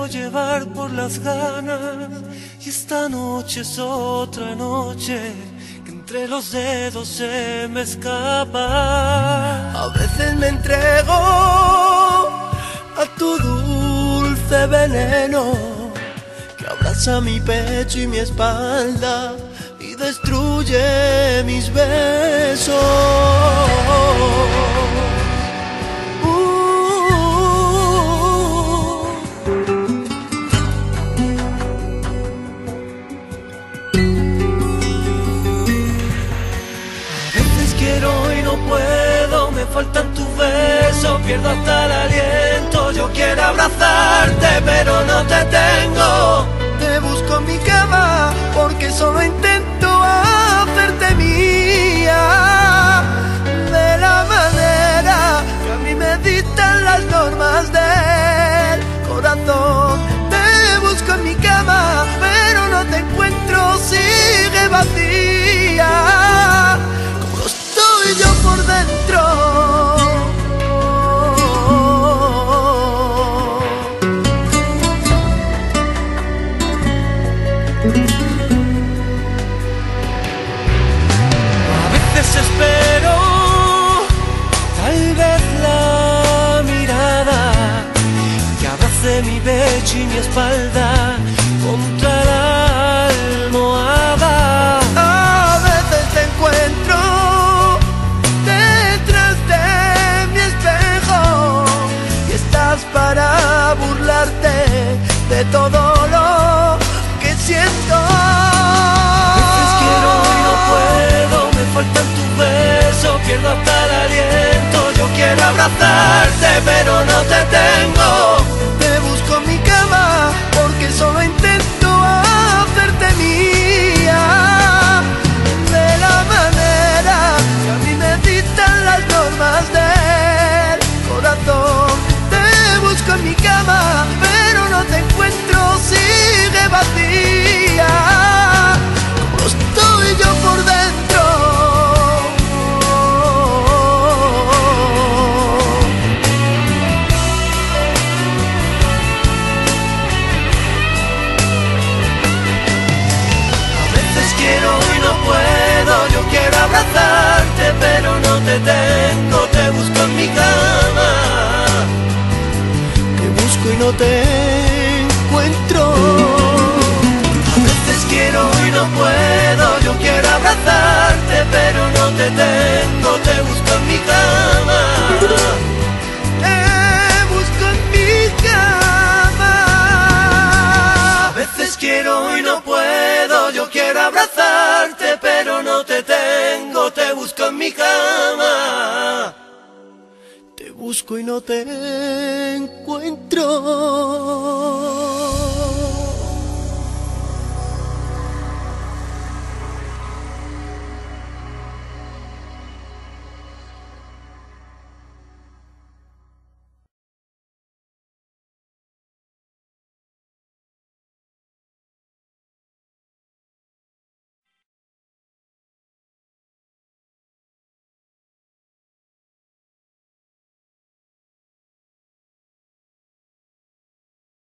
dejo llevar por las ganas, y esta noche es otra noche que entre los dedos se me escapa. A veces me entrego a tu dulce veneno que abraza mi pecho y mi espalda y destruye mis besos. Quiero y no puedo, me faltan tus besos, pierdo hasta el aliento. Yo quiero abrazarte, pero no te tengo. Te busco en mi cama porque solo intento hacerte mía, de la manera que a mí me dictan las normas del corazón. Te busco en mi cama, pero no te encuentro, sigue vacía yo por dentro. A veces espero, tal vez la mirada que abrace mi pecho y mi espalda contra la almohada. A veces te encuentro para burlarte de todo lo que siento. A veces quiero y no puedo, me faltan tus besos, pierdo hasta el aliento. Yo quiero abrazarte, pero no te tengo. Te busco en mi cama porque solo intento hacerte mía, de la manera que a mí me dictan las normas del corazón. Busco en mi cama, pero no te encuentro, sigue vacía, como estoy yo por dentro. A veces quiero y no puedo, yo quiero abrazarte, pero no te tengo. Te busco en mi cama y no te encuentro. A veces quiero y no puedo, yo quiero abrazarte, pero no te tengo. Te busco en mi cama. Te busco en mi cama. A veces quiero y no puedo, yo quiero abrazarte, pero no te tengo. Te busco en mi cama. Te busco y no te encuentro.